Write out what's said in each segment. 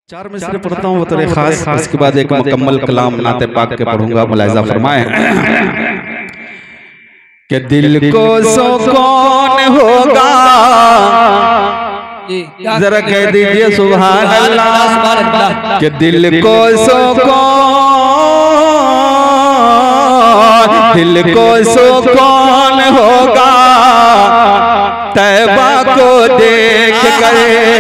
चार मिसरे पढ़ता हूँ बतौर खास, इसके बाद एक मुकम्मल कलाम नाते पाक के पढ़ूंगा। मुलाहिजा फरमाएं कि दिल को सुकून होगा, जरा कह दीजिए सुभान अल्लाह, कि दिल को सुकून होगा तैबा को देख कर,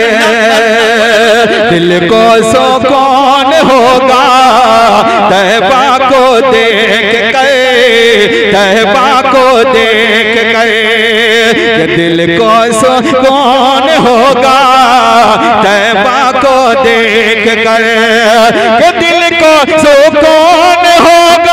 दिल को सुकून होगा तैबा को देख कर, तैबा को देख कर, दिल को सुकून होगा तैबा को देख कर, दिल को सुकून होगा,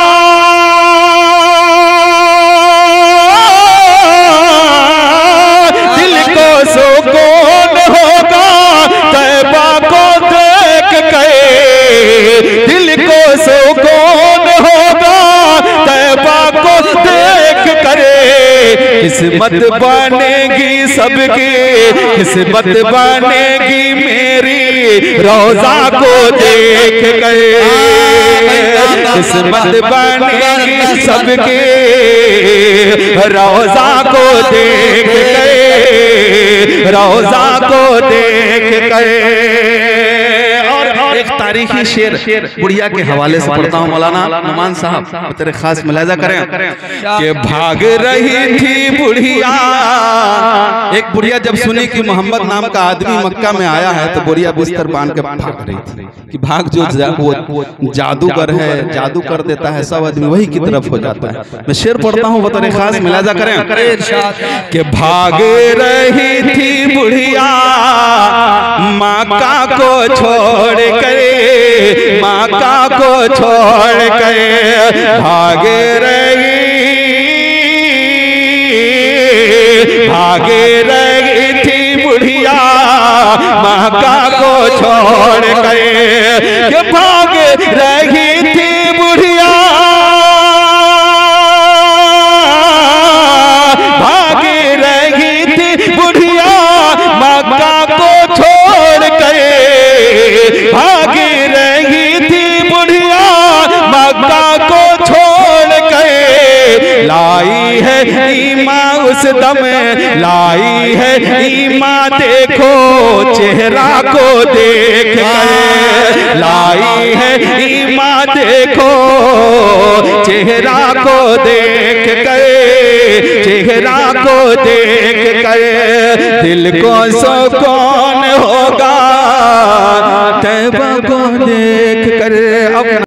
सुकून होगा तैबा को देख कर, दिल को सुकून होगा तैबा को देख कर, किस्मत बनेगी सबकी, किस्मत बनेगी मेरी रोजा को देख कर, किस्मत बनेगी सबकी रोजा को देख कर, रोजा को देख कर। और एक तारीखी शेर बुढ़िया के हवाले से पढ़ता हूँ। मौलाना नुमान साहब तेरे खास मुलाहिजा करें कि भाग रही थी बुढ़िया, एक बुढ़िया जब सुनी कि मोहम्मद नाम का आदमी मक्का में आया है तो बुढ़िया बिस्तर बांध के भाग रही थी कि भाग, जो वो जादूगर है, जादू कर देता है, सब आदमी वही की तरफ हो जाता है। मैं शेर पढ़ता हूँ बतौर खास, मुलाहिजा करें कि भाग रही थी बुढ़िया मक्का को छोड़ कर, मक्का को छोड़ कर भाग रही, भाग रही थी बुढ़िया मक्का को छोड़ कर, भाग रही थी बुढ़िया, भाग रही थी बुढ़िया मक्का को छोड़ कर, भाग रही थी बुढ़िया मक्का को छोड़ कर, लाई है ईमान उस दम, लाई है ईमान देखो चेहरा को देख कर, लाई है ईमान देखो चेहरा को देख कर, चेहरा को देख कर, दिल को सुकून होगा तैबा को देख कर।